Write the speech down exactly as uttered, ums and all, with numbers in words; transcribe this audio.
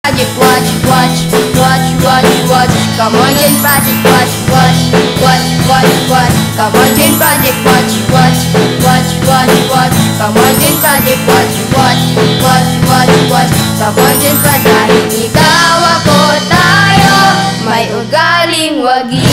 Project watch, watch, watch, watch, watch. Come on, join Project watch, watch, watch, watch, watch. Come on, join Project watch, watch, watch, watch, watch. Come on, join Project watch, watch, watch, watch, watch. Come on, join Project. Dahil ikaw ako tayo, may ugaling wagi.